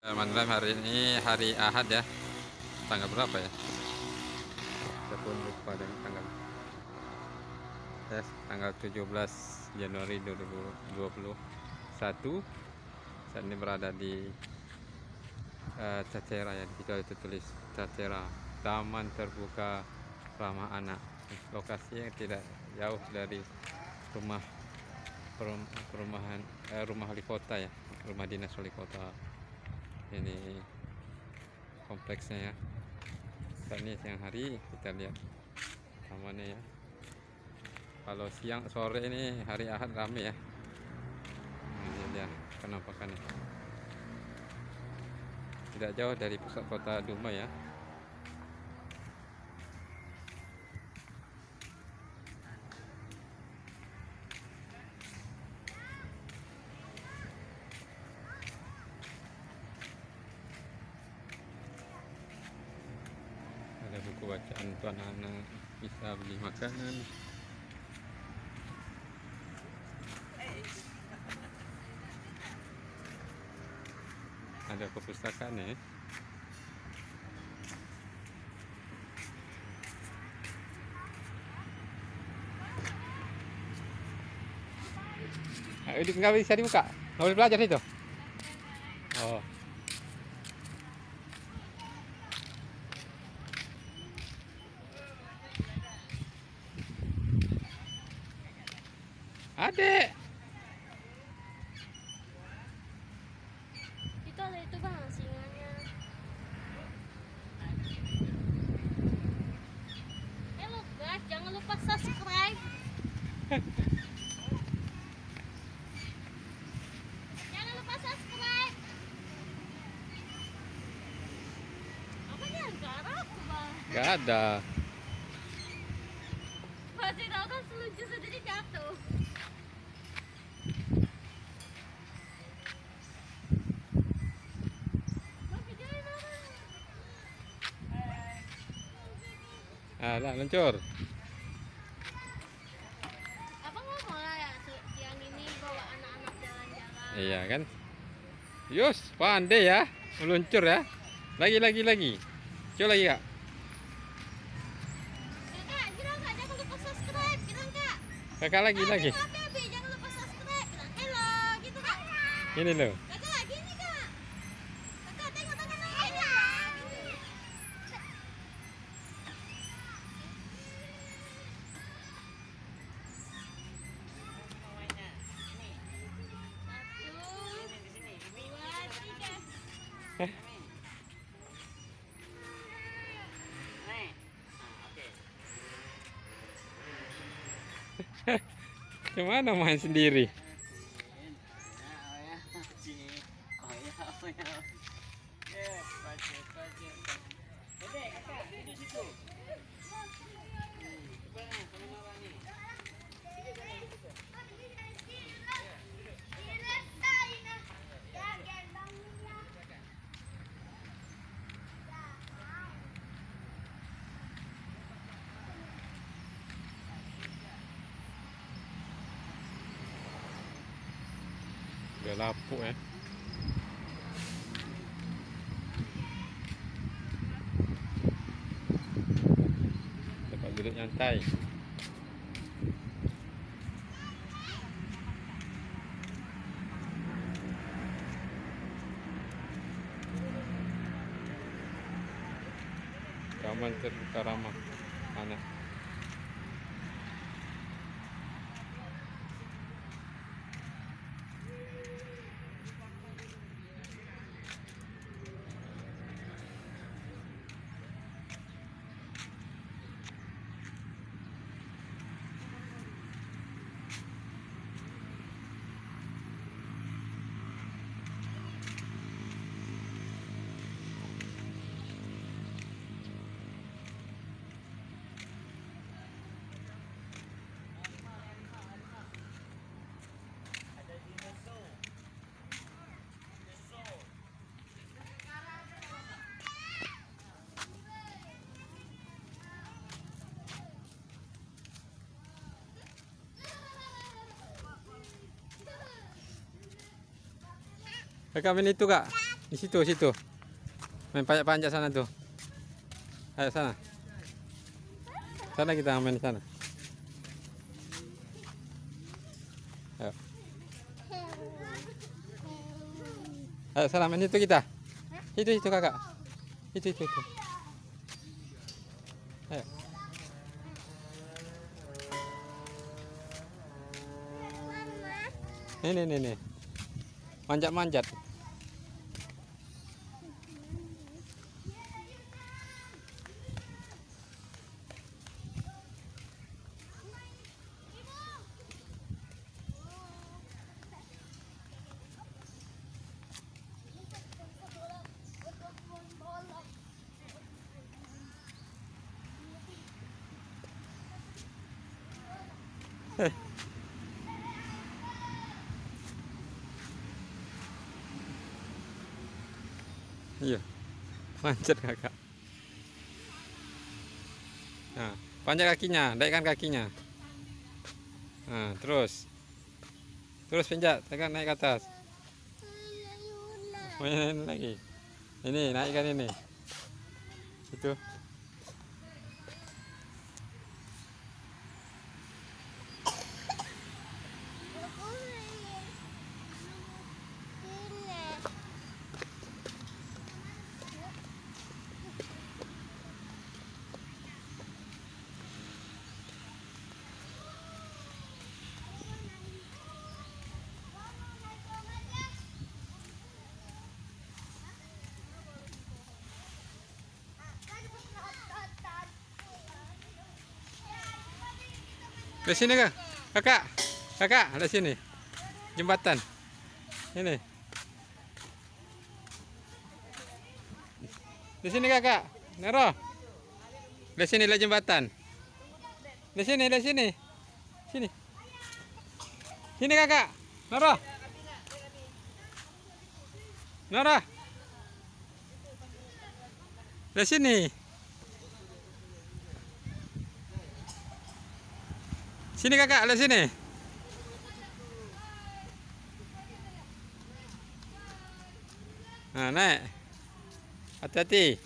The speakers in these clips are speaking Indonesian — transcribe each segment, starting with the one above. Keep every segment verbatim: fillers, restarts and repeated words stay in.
Teman-teman, hari ini hari Ahad ya. Tanggal berapa ya? Saya pun lupa dengan tanggal. Yes, tanggal tujuh belas Januari dua ribu dua puluh satu. Saat ini berada di uh, Cacera ya. Di situ ada tulis Cacera, Taman Terbuka Ramah Anak. Lokasinya tidak jauh dari rumah perum- perumahan eh, rumah wali kota ya, rumah dinas wali kota. Ini kompleksnya ya. Saat ini siang hari kita lihat tamannya ya. Kalau siang sore ini hari Ahad rame ya. Nah, ini dia penampakannya. Tidak jauh dari pusat kota Dumai ya. Ada buku bacaan untuk anak-anak, bisa beli makanan. Ada perpustakaan ya. Ayo, nggak bisa dibuka, nggak boleh belajar itu. Oh, adek. Itu ada itu bang, singanya. Halo guys, jangan lupa subscribe. Jangan lupa subscribe. Apa nih garap bang? Nggak ada. Pasti tahu kan selucu sendiri jatuh. Bang, videoin apa? Ah, lah, luncur. Abang ngomong lah ya, siang ini bawa anak-anak jalan-jalan. Iya kan? Yus, pandai ya, meluncur ya. Lagi, lagi, lagi. Coba lagi kak. Kakak, bilang kak, jangan lupa subscribe, bilang kak. Kakak lagi, Ah, lagi. bilang apa, Bi? Jangan lupa subscribe, bilang hello, gitu kak. Ini loh. Kakak, gini kak. Kakak, tengok tangan saya. Gini. Satu, dua, tiga. Gimana main sendiri? Udah lapuk ya. Tempat duduk nyantai. Taman Terbuka Ramah Anak. Kakak main itu kak. Di situ, situ. Main panjat-panjat sana tuh. Ayo sana. Sana kita main di sana. Ayo. Ayo sana main itu kita. Itu itu kakak. Itu itu itu. Ayo. Ini nih nih. Manjat-manjat. Eh. Iya, manjat kakak. Nah, panjat kakinya, naikkan kakinya. Nah, terus, terus pinjat, tekan naik ke atas. Main lagi. Ini naikkan ini. Itu. Di sini kak, kakak, kakak, di sini, jembatan, ini, di sini kakak, Nero, di sini lihat jembatan, di sini, di sini, sini, sini kakak, Nero, Nero, di sini. Sini kakak, lihat sini. Nah, naik. Hati-hati.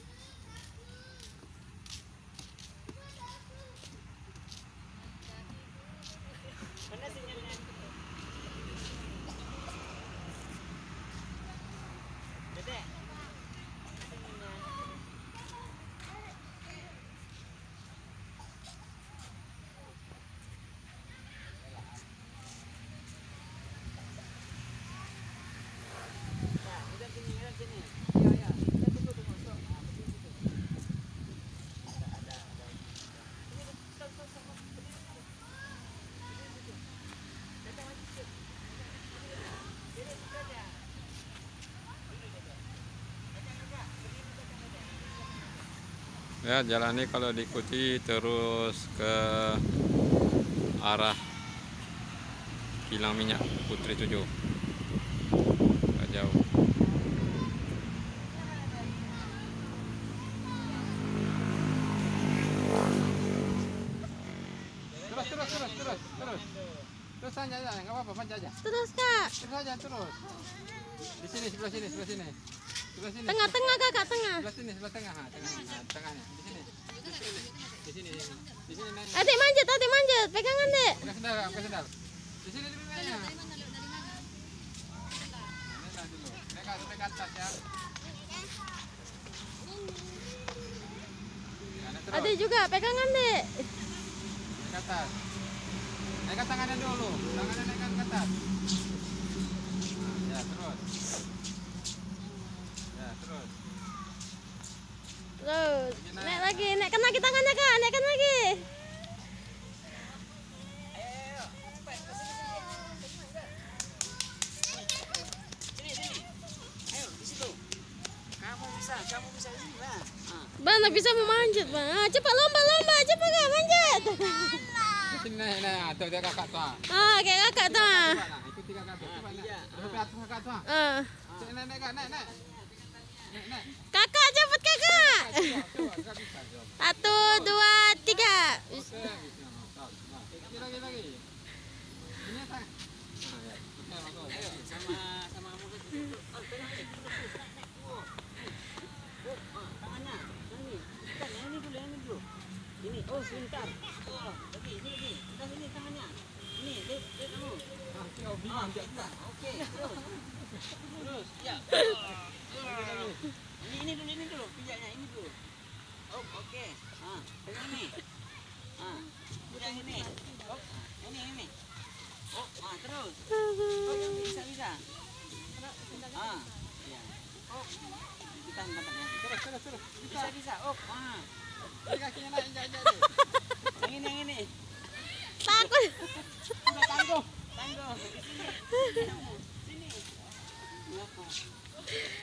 Ya, jalan ini kalau diikuti terus ke arah kilang minyak Putri tujuh, nggak jauh. Terus, terus, terus, terus, terus, terus aja, nggak apa-apa, panjat aja. Terus kak. Terus aja, terus. Di sini, sebelah sini, sebelah sini. Sebelah sini. Tengah-tengah kakak, tengah. Sebelah sini, sebelah tengah, ha, tengah, ha, tengahnya. Di sini. Di sini, di sini, di sini naik. Adik manjat, adik manjat, pegangan dek. Buka sendal, buka sendal. Di sini dulu naiknya. Naik dulu, naik ke naik ke atas ya. Ya, naik terus. Adik juga, pegangan dek. Naik ke atas. Naikkan tangannya dulu, tangannya naikkan ke atas. Nah, ya, terus. Ya, terus. Terus, naik lagi, naikkan lagi tangannya kak, naikkan lagi. Kamu bisa ini lah. Bang, tak bisa memanjat bang. Ah, cepat lomba-lomba, cepat kak manjat. Di sini naik, naik. Tuh, dia kakak tuh. Ah, kayak kakak tuh. ah. Coba lah, ikuti kakak tuh. Coba naik. Sampai atas kakak tuh. Ah. Naik, naik, naik, naik, naik. Naik, naik. Kakak, cepat kakak. Coba, kakak bisa. Coba. Satu, dua, tiga. Oke, bisa. Mantap. Nah, lagi, lagi, lagi. Ini apa? Nah, ya. Oke, bagus. Sama sama kamu. Terus sebentar. Oh, lagi, ini lagi. Sudah sini tangannya. Ini, lihat, lihat kamu. Ah, kau bingung dia. Oke, terus. Terus, ya. Ini, ini dulu, ini dulu. Pijaknya ini dulu. Oh, oke. Ah, pegang ini. Ah, pegang ini. Oh, ini, ini. Oh, ah, terus. Oh, bisa, bisa. Ah, iya. Oh, kita tempatnya. Terus, terus, terus. Bisa, bisa. Oh, ah. Kakinya naik, naik, naik. Yang ini, yang ini. Takut. Udah tangguh, tangguh. Sini. Sini.